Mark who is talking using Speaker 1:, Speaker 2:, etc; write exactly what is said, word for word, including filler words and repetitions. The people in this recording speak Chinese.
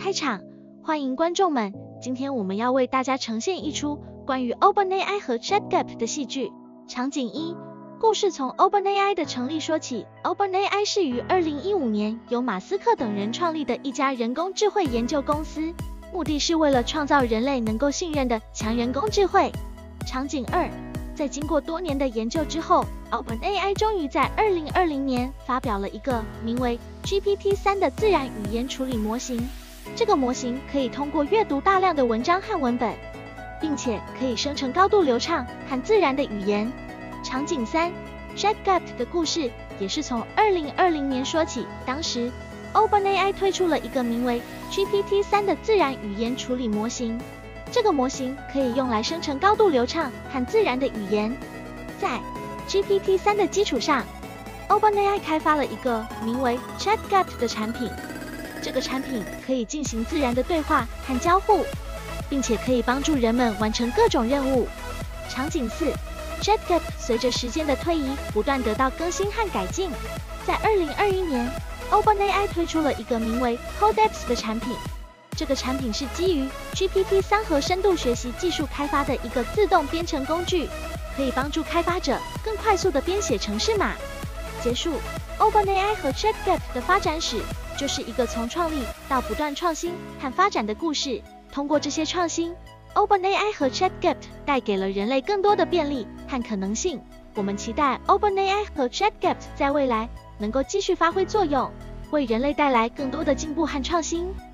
Speaker 1: 开场，欢迎观众们，今天我们要为大家呈现一出关于 OpenAI 和 ChatGPT 的戏剧。场景一，故事从 OpenAI 的成立说起。OpenAI 是于二零一五年由马斯克等人创立的一家人工智慧研究公司，目的是为了创造人类能够信任的强人工智慧。场景二，在经过多年的研究之后 ，OpenAI 终于在二零二零年发表了一个名为 G P T 三 的自然语言处理模型。这个模型可以通过阅读大量的文章和文本，并且可以生成高度流畅和自然的语言。场景三 ，ChatGPT 的故事也是从二零二零年说起。当时 OpenAI 推出了一个名为 G P T 三 的自然语言处理模型。这个模型可以用来生成高度流畅和自然的语言。在 G P T 三 的基础上 ，OpenAI 开发了一个名为 ChatGPT 的产品。这个产品可以进行自然的对话和交互，并且可以帮助人们完成各种任务。场景四 ，ChatGPT 随着时间的推移不断得到更新和改进。在二零二一年 ，OpenAI 推出了一个名为 Codex 的产品。这个产品是基于 G P T 三 和深度学习技术开发的一个自动编程工具，可以帮助开发者更快速地编写程式码。结束 ，OpenAI 和 ChatGPT 的发展史就是一个从创立到不断创新和发展的故事。通过这些创新 ，OpenAI 和 ChatGPT 带给了人类更多的便利和可能性。我们期待 OpenAI 和 ChatGPT 在未来能够继续发挥作用，为人类带来更多的进步和创新。